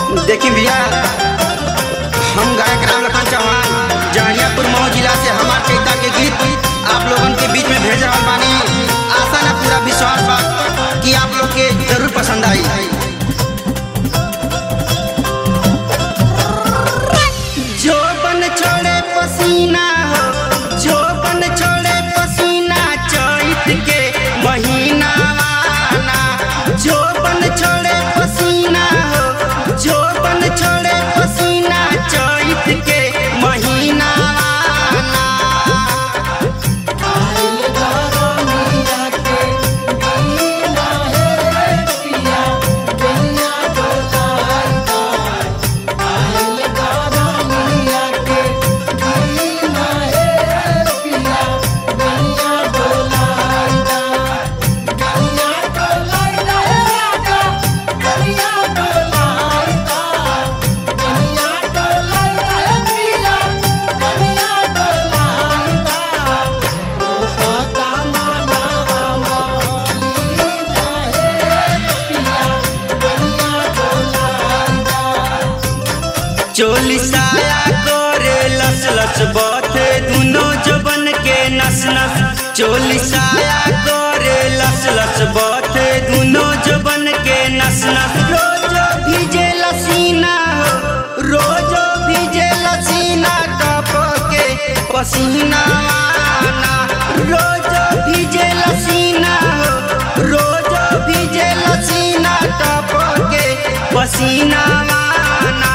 देखी भैया, हम गायक राम लखन चौहान जहरियापुर मऊ जिला से हमार कविता के गीत आप लोगन के बीच में भेज रहा बानी। आशा ना पूरा विश्वास बा कि आप लोग के जरूर पसंद आई। जो बन छोड़े पसीना हो, जो बन छोड़े पसीना चैत के महीना आना। जो बन छोड़े पसीना हो, जो बन छोड़े पसीना चैत के महीना आना। चोली साया करे लस लस बाथे दुनो जबन के नस नस। चोली साया करे लस लस बाथे दुनो जबन के नस नस। रोज भीजे लसीना हो, रोज भीजे लसीना टप के पसीना आना। रोज भीजे लसीना हो, रोज भीजे लसीना टप के पसीना आना।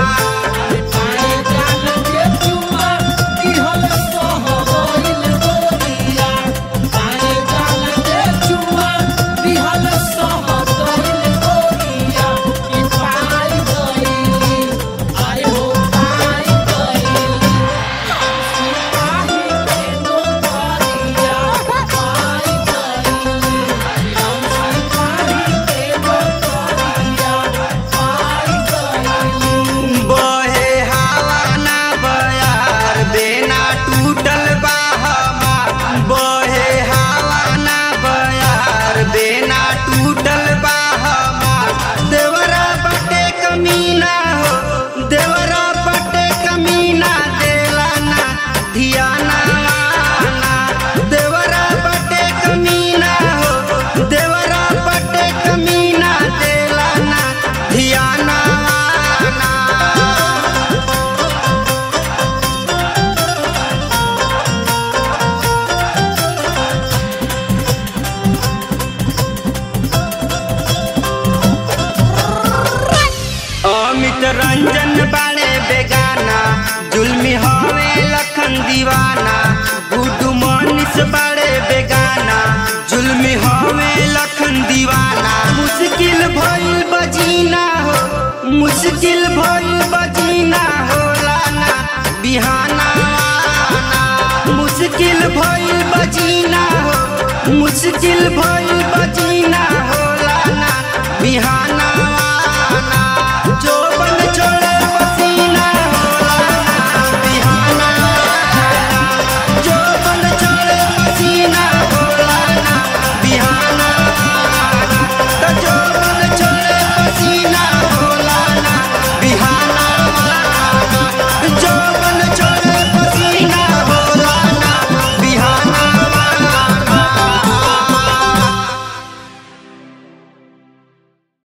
रंजन बाड़े बेगाना, जुल्मी हवे लखन दीवाना। गुड्डू मनीष बाड़े बेगाना, जुल्मी हवे लखन दीवाना। मुश्किल भइल बजीना हो, मुश्किल भइल बजीना होला ना बिहाना आना। मुश्किल भइल बजीना हो, मुश्किल भइल बजीना होला ना बिहाना।